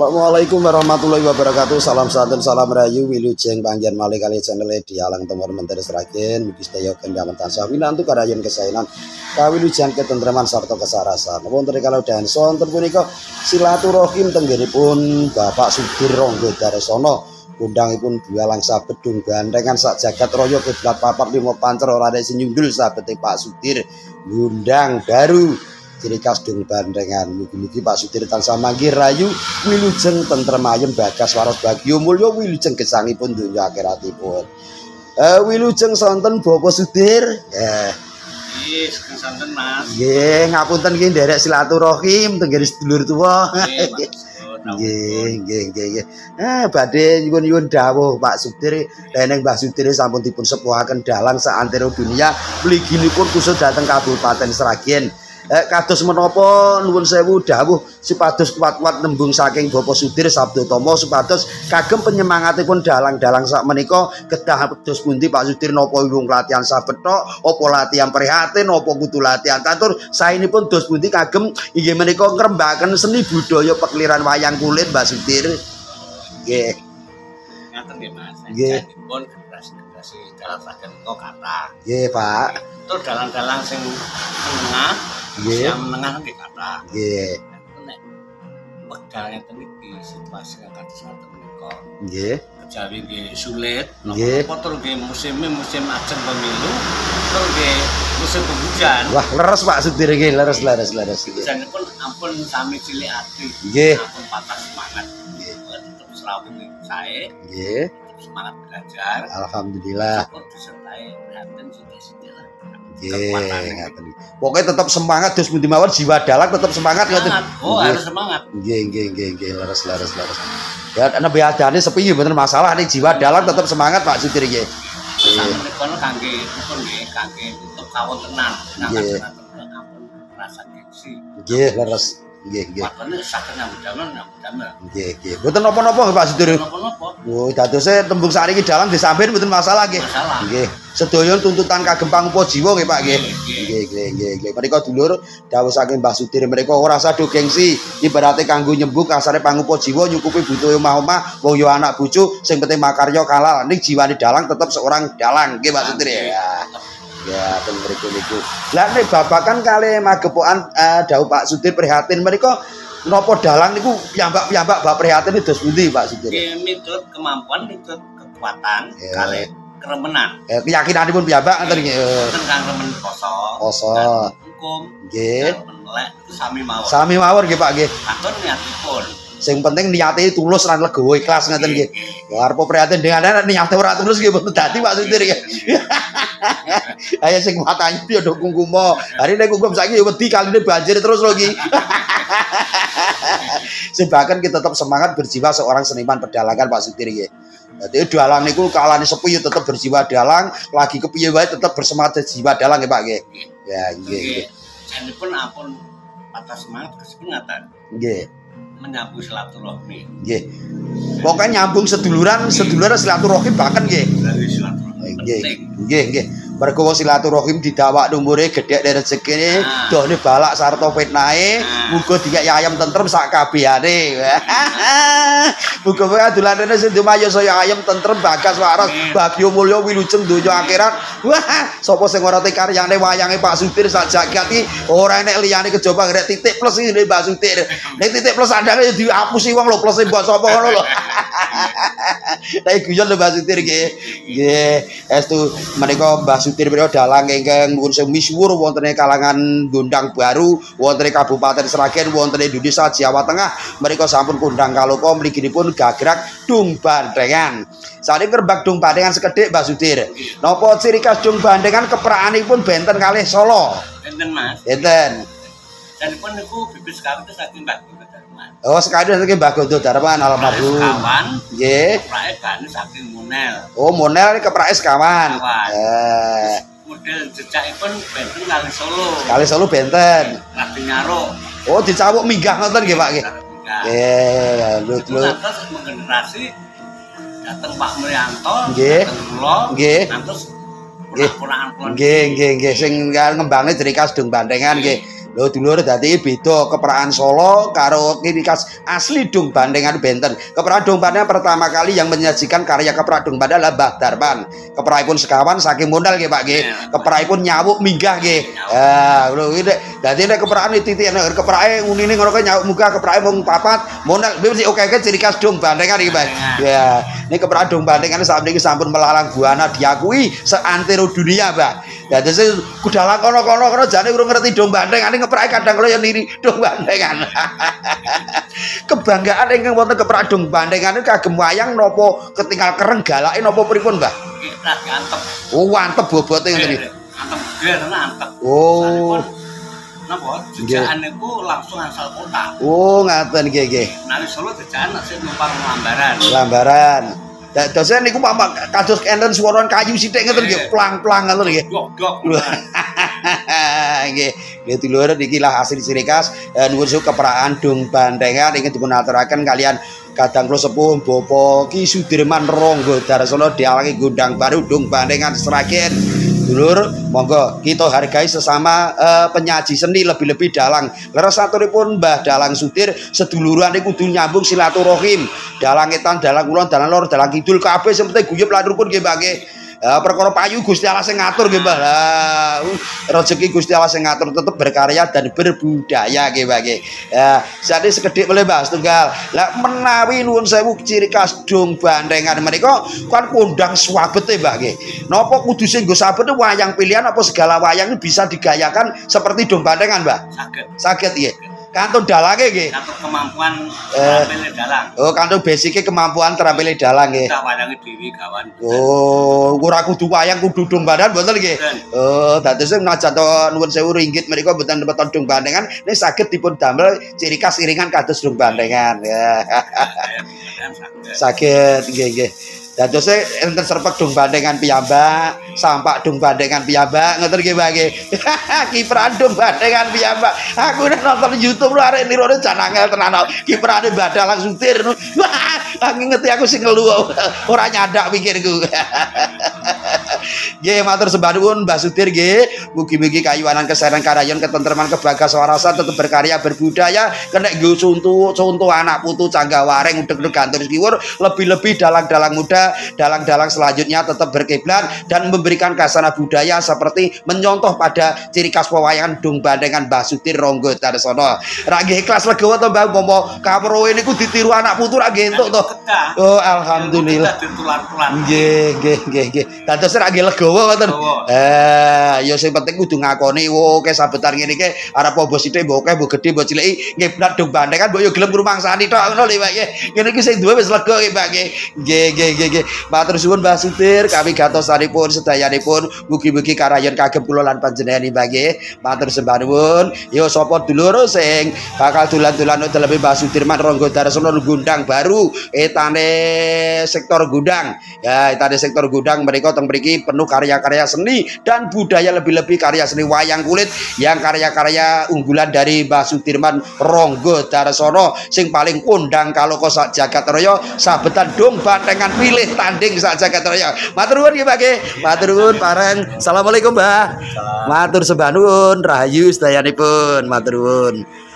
Assalamualaikum warahmatullahi wabarakatuh. Salam santun, salam rayu, wilujeng panggian malih kali channel dialang temur menteri seragen mugi sedaya kendhamen tansah winantu karayen kesainan kawilujeng ketentreman sarta kesarasan. Wonten kalau dan sonten punika silaturahim tenggenipun Bapak Sudir Ronggo Daresana undangipun dualang sabet dung gandengan sak jagat raya kiblat papat lima pancer ora ada senyundul sabete Pak Sudir ngundang baru ciri khas dung bandengan. Mugi-mugi Pak Sudir tansah manggih rayu wilujeng tentrem ayem bagas waras bagyo mulya wilujeng gesangipun donya akhiratipun. Wilujeng sonten Bapak Sudir. Nggih, sonten Mas. Nggih, ngapunten nggih nderek silaturahim tenggene sedulur tuwa. Nggih. Badhe nyuwun dawuh Pak Sudir dening Mbah Sudir sampun dipun sepuhaken dalang saantero dunia mliginipun kusut dhateng Kabupaten Sragen. Kados menapa nuwun sewu dawuh supados kuat-kuat nembung saking Bapak Sudir Sabdo Tomo supados kagem penyemangatipun dalang-dalang sak menika kedah pedos pundi Pak Sudir napa wong latihan sabet tok apa latihan prihatin apa kudu latihan catur saenipun dos pundi kagem inggih menika ngrembakaken seni budaya pekliran wayang kulit Mbak Sudir. Nggih. Ngaten nggih Mas. Nggih. Pun generasi dalang saken kok kata. Nggih, Pak. Itu dalang-dalang sing menengah, yang menengah nggih kata. Nggih. Nek wekdal ngeten iki situasi kados ngoten menika. Nggih. Kejawi nggih sulit, Nggih. napa tur nggih musim ajeng pemilu, tur nggih musim penghujan. Wah, leres Pak Sudir nggih, leres. Hujanipun ampun sami cilik ati. Nggih. Ampun patah semangat. Nggih. Tetep serawung sae. Nggih. Semangat belajar. Alhamdulillah. Syukur disertai prihatin sithik-sithik lah. Nggih. Pokoknya tetap semangat dos pundi mawon jiwa dalang tetap semangat ngoten. Oh, harus semangat. Nggih. Leres. Ya ana beadane sepi mboten masalah nih jiwa dalang tetap semangat Pak Sudir nggih. Sampeyan kangge pun nggih kangge tutup kawontenan. Nggih. Ampun rasa gengsi. Nggih, leres. Nggih. Matane saged nyambut-damel. Nggih. Mboten napa-napa Pak Sudir. Napa-napa. Oh, dadose tembung sakniki dalang disampeyan mboten masalah nggih. Nggih. Sedaya tuntutan kagem pangupa jiwa nggih Pak nggih. Nggih. Menika dulur dawuh saking Mbah Sudir mereka ora usah do gengsi. Ibarate kanggo nyembuk kasare pangupa jiwa nyukupi butuhe omah-omah wong yo anak bojo sing penting makarya kalal. Ning jiwane dalang tetep seorang dalang nggih Pak Sudir ya. Ya, ten mriku niku. Lah nek babakan kalih magepokan dawuh Pak Sudir prihatin menika napa dalang niku piyambak bab prihatin dos pundi Pak Sudir? Nggih, miturut kemampuan, miturut kekuatan, kalih keremenan. Keyakinanipun piyambak ngoten nggih. Tentang remen poso. Hukum. Nggih. Melek itu sami mawon. Sami mawon nggih Pak nggih. Atur niatipun. Sing penting niate tulus lan legowo ikhlas ngoten nggih. Arep prihatin dengan niate ora tulus nggih mboten dadi Pak Sudir nggih. Ayo sing matanya yo do kungkumo. Hari nek kungkum saiki yo wedi kaline banjir terus lho iki. Sebakan kita tetap semangat berjiwa seorang seniman pedalangan Pak Sudir nggih. Dadi dalang niku kalane sepi yo tetep berjiwa dalang, lagi kepiye wae tetep bersemangat jiwa dalang nggih Pak nggih. Ya nggih. Janipun ampun patah semangat kesepengatan. Nggih. Menyambung silaturahmi. Nggih. Pokoknya nyambung seduluran silaturahim bahkan nggih. Nggih. Mergo wong silaturahim didawak umure gedhek rezekine, done balak sarta fitnahe, muga dikek ayam tentrem sak kabehane. Muga wae adulane sing dumayo saya ayam tentrem bagas waras, bagyo mulya wilujeng donya akhirat. Wah, sapa sing ora te karyane wayange Pak Sudir sak jagat iki ora enek liyane kejaba ngrek titik plus iki Mbak Sudir. Nek titik plus andange diapusi wong lho plus mbok sapa ngono lho. Tapi guyon lho Mbak Sudir nggih. Nggih, estu menika Mbah Sudir menika dalang ingkang nuwun sewu misuwur wonten ing kalangan Gondang Baru, wonten ing Kabupaten Sragen, wonten ing Indonesia Jawa Tengah. Menika sampun kondang kaloka mliginipun gagrak dung bandengan. Saking ngrembak dung bandengan sekedhik Mbah Sudir. Napa ciri khas dung bandengan keprakanipun benten kalih Solo? Benten Mas. Benten. Danipun niku bibit sekawit saking Mbah Darman. Oh, sekali saking Mbah Gondo Darman almarhum. Kawan. Nggih. Keprake gane saking Monel. Oh, Monel iki keprake sekawan. Model jejakipun benten kali Solo. Kali Solo benten. Rabi Nyaro. Oh, dicawuk minggah ngoten nggih, Pak nggih. Nggih, lut. Terus generasi dateng Pak Mulyanto, nggih. Dateng kula. Nggih. Terus Nggih, sing ngembangne ciri khas dung bandengan nggih. Lho dulur dadi beda keperaan Solo karo ciri khas asli Dung Bandengan benten. Keperaan Dung Bandengan pertama kali yang menyajikan karya keperaan Dung Bandengan adalah Mbah Darman. Keperahipun sekawan saking modal nggih Pak nggih. Keperahipun nyawuk minggah nggih. Lho iki dadi nek keperaan titik nek keperake ngunine ngono kaya nyawuk munggah keperake mung papat modal mesti oke-oke ciri khas Dung Bandengan iki Pak. Ya, ini keperaan Dung Bandengan saat ini sampun melalang buana diakui seantero dunia Mbak. Ya terus kudalang kono jane urung ngerti Dung Bandengan ngeprake kadang kala ya niri Dung Bandengan. Kebanggaan ingkang wonten keperaan Dung Bandengan kagem wayang napa ketinggal kereng galake napa pripun Mbah? Antep. Oh, antep bobote ngoten iki. Antep ger antep. Oh. Napa? Jejakan niku langsung asal kota. Oh, ngaten nggih. Nang Solo jejakan sing numpang lambaran. Lambaran. Dosen niku pamak kados enten swara kayu sithik ngoten nggih, plang-plang ngoten nggih. Dok. Nggih, dulur niki lah asli ciri khas nuwun sewu keperaan Dung Bandengan ingkang dipun aturaken kalian kadang kula sepuh Bapak Ki Sudirman Ronggo Darsono dialangi Gondang Baru Dung Bandengan Sragen. Dulur, monggo kita hargai sesama penyaji seni lebih-lebih dalang. Leres saturipun Mbah Dalang Sudir seduluran iku kudu nyambung silaturahim. Dalang etan, dalang kulon, dalang lor, dalang kidul kabeh sing penting guyub lan rukun nggih Mbah nggih. Perkara payu Gusti Allah sing ngatur nggih Mbah. Rezeki Gusti Allah sing ngatur tetep berkarya dan berbudaya nggih Mbah nggih. Jadi sekedhik boleh Mbah setunggal. Lah menawi nuwun sewu ciri khas Dung Bandengan menika kan kondang swabete Mbah nggih. Napa kudu sing nggo sabet wayang pilihan apa segala wayang bisa digayakan seperti Dung Bandengan Mbah? Saged nggih. Kantun dalange nggih. Kantun kemampuan terampil dalang. Oh, kantun basike kemampuan terampil dalang nggih. Kita wayange dhewe gawan. Oh, ora kudu wayang kudu Dung Bandengan mboten nggih. Oh, dados menajan to nuwun sewu ringgit menika mboten mboten Dung Bandengan nek saged dipun damel ciri khas iringan kados Dung Bandengan. Ya. Saged nggih. Dados enten serpek Dung Bandengan piyambak, sampak Dung Bandengan piyambak, ngoten nggih Mbak nggih. Kiprah Dung Bandengan piyambak. Aku nek nonton YouTube lho arek nirone jan angel tenan. Kiprane Mbah Dalang Sudir. Wah, ngingeti aku sing ngelu ora nyadak pikirku. Nggih matur sembah nuwun Mbah Sudir nggih. Mugi-mugi kayuwanan keseran karayon ketentreman kebagas warasan tetep berkarya berbudaya kenek nggo contoh anak putu canggah wareng udeg-udeg gantur kiwur lebih-lebih dalang-dalang muda dalang-dalang selanjutnya tetap berkiblat dan memberikan kasana budaya seperti menyontoh pada ciri khas pewayangan Dung Bandengan Mbah Sudir Ronggo Darsono. Ra nggih ikhlas legowo to Mbah umpama kawruhe niku ditiru anak putu ra nggih entuk to. Oh alhamdulillah. Nggih. Dados ra nggih legowo ngoten. Ya sing penting kudu ngakoni oke sabetan ngene iki arep apa sithik mbok oke mbok gedhe mbok ciliki ngiblat Dung Bandengan mbok yo gelem ngrumangsani tok ngono lho Pak nggih. Ngene iki sing duwe wis lega nggih Pak nggih. Nggih. Matur suwun Mbah Sudir kami gatosanipun sedayanipun mugi-mugi karayon kagem kula lan panjenengan Mbah nggih. Matur sembah nuwun. Yo sapa dulur sing bakal dolan-dolan lebih Mbah Sudirman Ronggo Darsono Gondang Baru etane sektor Gudang. Ya etane sektor Gudang mereka teng mriki penuh karya-karya seni dan budaya lebih-lebih karya seni wayang kulit yang karya-karya unggulan dari Mbah Sudirman Ronggo Darsono sing paling kondang kaloka sak jagat raya sabetan Dung Bandengan pilih tanding sak jagat raya. Matur nuwun nggih Pak nggih. Matur nuwun pareng. Assalamualaikum Mbah. Matur sembah nuwun rahayu sedayanipun. Matur nuwun.